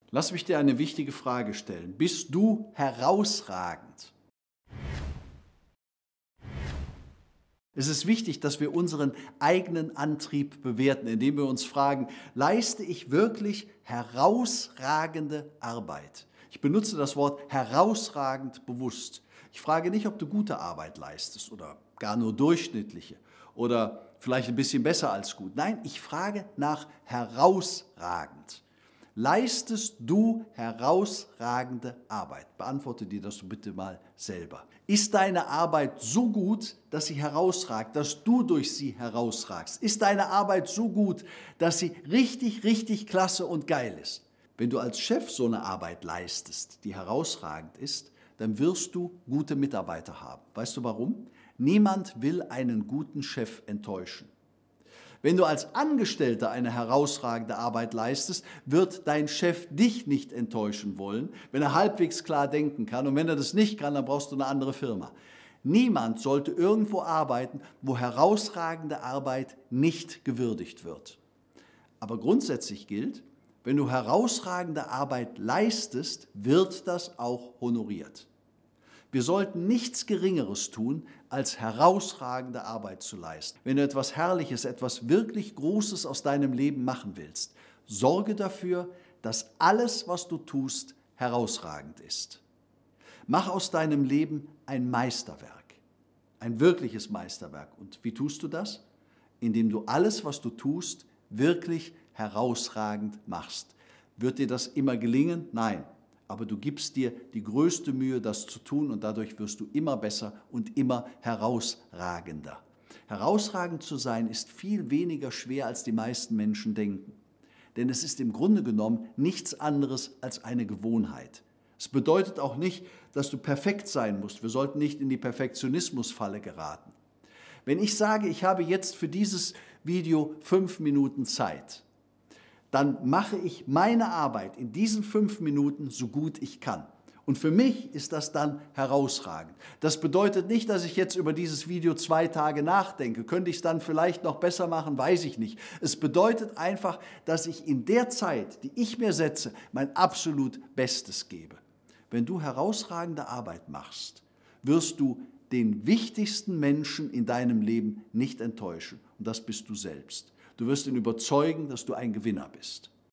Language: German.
Lass mich dir eine wichtige Frage stellen. Bist du herausragend? Es ist wichtig, dass wir unseren eigenen Antrieb bewerten, indem wir uns fragen, leiste ich wirklich herausragende Arbeit? Ich benutze das Wort herausragend bewusst. Ich frage nicht, ob du gute Arbeit leistest oder gar nur durchschnittliche oder vielleicht ein bisschen besser als gut. Nein, ich frage nach herausragend. Leistest du herausragende Arbeit? Beantworte dir das bitte mal selber. Ist deine Arbeit so gut, dass sie herausragt, dass du durch sie herausragst? Ist deine Arbeit so gut, dass sie richtig, richtig klasse und geil ist? Wenn du als Chef so eine Arbeit leistest, die herausragend ist, dann wirst du gute Mitarbeiter haben. Weißt du warum? Niemand will einen guten Chef enttäuschen. Wenn du als Angestellter eine herausragende Arbeit leistest, wird dein Chef dich nicht enttäuschen wollen, wenn er halbwegs klar denken kann. Und wenn er das nicht kann, dann brauchst du eine andere Firma. Niemand sollte irgendwo arbeiten, wo herausragende Arbeit nicht gewürdigt wird. Aber grundsätzlich gilt, wenn du herausragende Arbeit leistest, wird das auch honoriert. Wir sollten nichts Geringeres tun, als herausragende Arbeit zu leisten. Wenn du etwas Herrliches, etwas wirklich Großes aus deinem Leben machen willst, sorge dafür, dass alles, was du tust, herausragend ist. Mach aus deinem Leben ein Meisterwerk, ein wirkliches Meisterwerk. Und wie tust du das? Indem du alles, was du tust, wirklich herausragend machst. Wird dir das immer gelingen? Nein. Aber du gibst dir die größte Mühe, das zu tun, und dadurch wirst du immer besser und immer herausragender. Herausragend zu sein ist viel weniger schwer, als die meisten Menschen denken. Denn es ist im Grunde genommen nichts anderes als eine Gewohnheit. Es bedeutet auch nicht, dass du perfekt sein musst. Wir sollten nicht in die Perfektionismusfalle geraten. Wenn ich sage, ich habe jetzt für dieses Video 5 Minuten Zeit, dann mache ich meine Arbeit in diesen 5 Minuten so gut ich kann. Und für mich ist das dann herausragend. Das bedeutet nicht, dass ich jetzt über dieses Video 2 Tage nachdenke. Könnte ich es dann vielleicht noch besser machen, weiß ich nicht. Es bedeutet einfach, dass ich in der Zeit, die ich mir setze, mein absolut Bestes gebe. Wenn du herausragende Arbeit machst, wirst du den wichtigsten Menschen in deinem Leben nicht enttäuschen. Und das bist du selbst. Du wirst ihn überzeugen, dass du ein Gewinner bist.